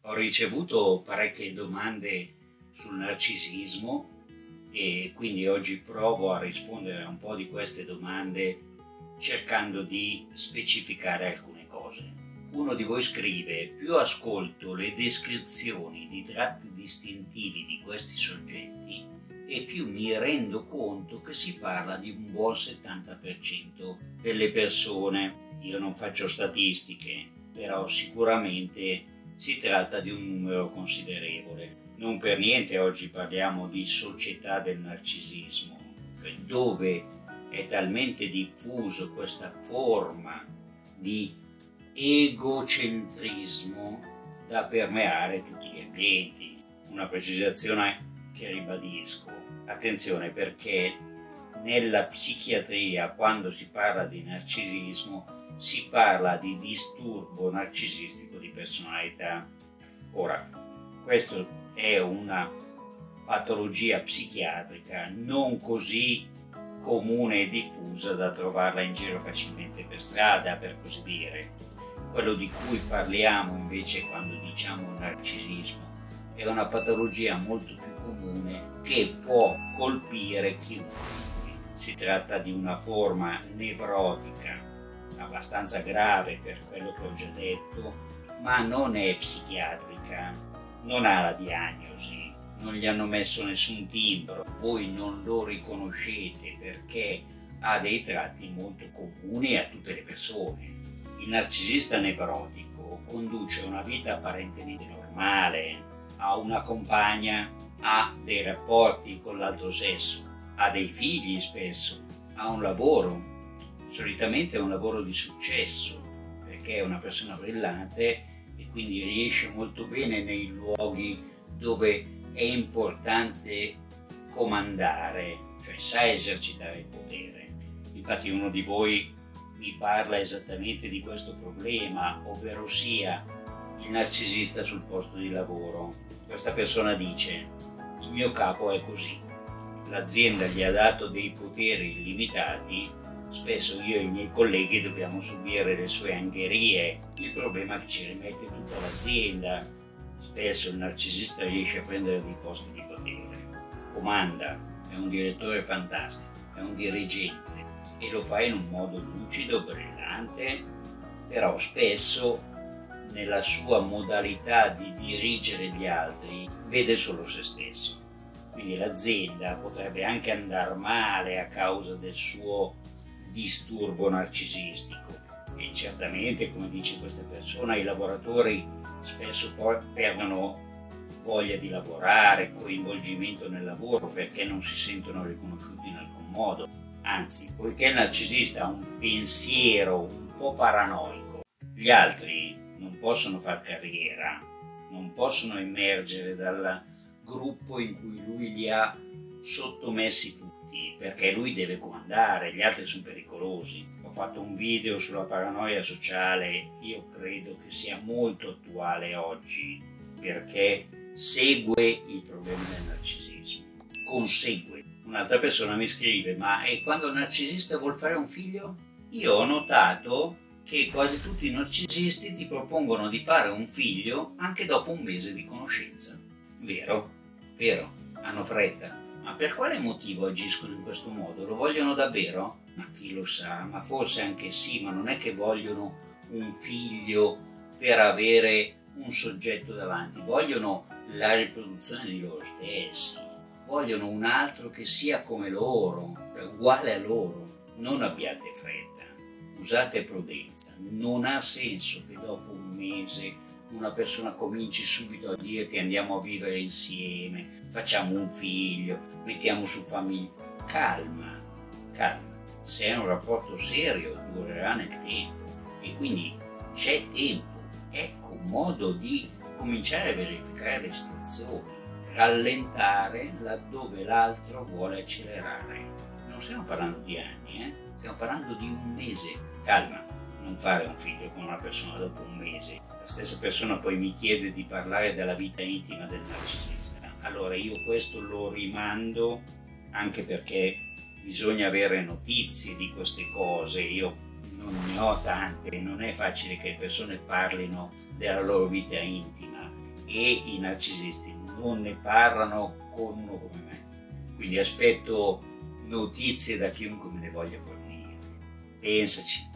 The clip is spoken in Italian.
Ho ricevuto parecchie domande sul narcisismo e quindi oggi provo a rispondere a un po' di queste domande cercando di specificare alcune cose. Uno di voi scrive: più ascolto le descrizioni di tratti distintivi di questi soggetti e più mi rendo conto che si parla di un buon 70% delle persone. Io non faccio statistiche, però sicuramente si tratta di un numero considerevole. Non per niente oggi parliamo di società del narcisismo, dove è talmente diffuso questa forma di egocentrismo da permeare tutti gli ambienti. Una precisazione che ribadisco: attenzione, perché nella psichiatria, quando si parla di narcisismo, si parla di disturbo narcisistico di personalità. Ora, questa è una patologia psichiatrica non così comune e diffusa da trovarla in giro facilmente per strada, per così dire. Quello di cui parliamo invece quando diciamo narcisismo è una patologia molto più comune che può colpire chiunque. Si tratta di una forma nevrotica abbastanza grave per quello che ho già detto, ma non è psichiatrica, non ha la diagnosi, non gli hanno messo nessun timbro, voi non lo riconoscete perché ha dei tratti molto comuni a tutte le persone. Il narcisista nevrotico conduce una vita apparentemente normale, ha una compagna, ha dei rapporti con l'altro sesso, ha dei figli spesso, ha un lavoro, solitamente è un lavoro di successo perché è una persona brillante e quindi riesce molto bene nei luoghi dove è importante comandare, cioè sa esercitare il potere. Infatti uno di voi mi parla esattamente di questo problema, ovvero sia il narcisista sul posto di lavoro. Questa persona dice: il mio capo è così, l'azienda gli ha dato dei poteri illimitati, spesso io e i miei colleghi dobbiamo subire le sue angherie, il problema è che ci rimette tutta l'azienda. Spesso il narcisista riesce a prendere dei posti di potere, comanda, è un direttore fantastico, è un dirigente e lo fa in un modo lucido, brillante, però spesso nella sua modalità di dirigere gli altri vede solo se stesso. Quindi l'azienda potrebbe anche andare male a causa del suo disturbo narcisistico e certamente, come dice questa persona, i lavoratori spesso poi perdono voglia di lavorare, coinvolgimento nel lavoro perché non si sentono riconosciuti in alcun modo. Anzi, poiché il narcisista ha un pensiero un po' paranoico, gli altri non possono far carriera, non possono emergere dal gruppo in cui lui li ha sottomessi tutti, perché lui deve comandare, gli altri sono pericolosi. Ho fatto un video sulla paranoia sociale, io credo che sia molto attuale oggi perché segue il problema del narcisismo, consegue. Un'altra persona mi scrive: ma e quando il narcisista vuol fare un figlio? Io ho notato che quasi tutti i narcisisti ti propongono di fare un figlio anche dopo un mese di conoscenza. Vero? Vero, hanno fretta. Ma per quale motivo agiscono in questo modo? Lo vogliono davvero? Ma chi lo sa, ma forse anche sì, ma non è che vogliono un figlio per avere un soggetto davanti, vogliono la riproduzione di loro stessi, vogliono un altro che sia come loro, uguale a loro. Non abbiate fretta, usate prudenza, non ha senso che dopo un mese una persona cominci subito a dirti andiamo a vivere insieme, facciamo un figlio, mettiamo su famiglia. Calma, calma. Se è un rapporto serio durerà nel tempo e quindi c'è tempo. Ecco un modo di cominciare a verificare le situazioni, rallentare laddove l'altro vuole accelerare. Non stiamo parlando di anni, stiamo parlando di un mese. Calma, non fare un figlio con una persona dopo un mese. La stessa persona poi mi chiede di parlare della vita intima del narcisista. Allora io questo lo rimando, anche perché bisogna avere notizie di queste cose. Io non ne ho tante, non è facile che le persone parlino della loro vita intima. e i narcisisti non ne parlano con uno come me. Quindi aspetto notizie da chiunque me ne voglia fornire. Pensaci.